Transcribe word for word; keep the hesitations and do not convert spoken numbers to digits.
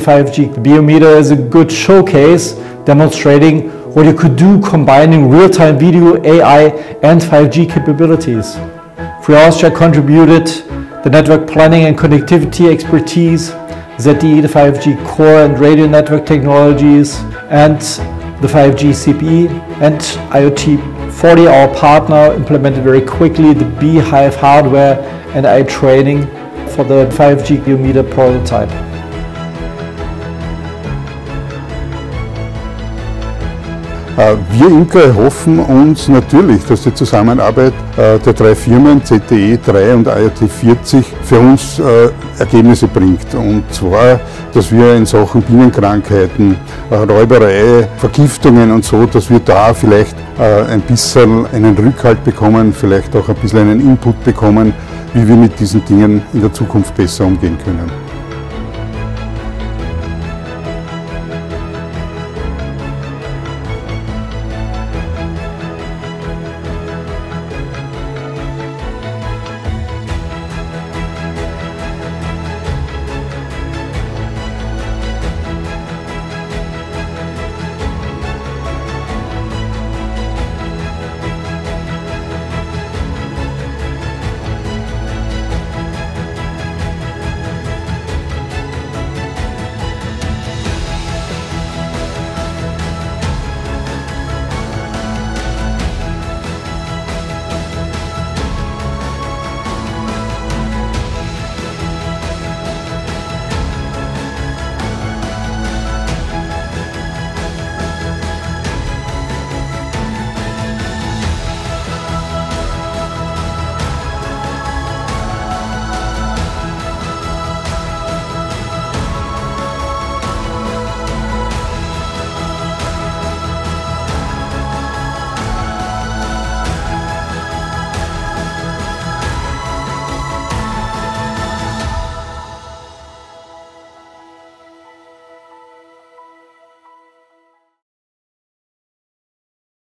five G Biometer is a good showcase demonstrating what you could do combining real-time video, A I and five G capabilities. Free Austria contributed the network planning and connectivity expertise, Z T E, the five G core and radio network technologies, and the five G C P E, and I O T forty, our partner, implemented very quickly the Beehive hardware and A I training for the five G Biometer prototype. Wir Imker erhoffen uns natürlich, dass die Zusammenarbeit der drei Firmen Z T E drei und I O T vierzig für uns Ergebnisse bringt. Und zwar, dass wir in Sachen Bienenkrankheiten, Räuberei, Vergiftungen und so, dass wir da vielleicht ein bisschen einen Rückhalt bekommen, vielleicht auch ein bisschen einen Input bekommen, wie wir mit diesen Dingen in der Zukunft besser umgehen können.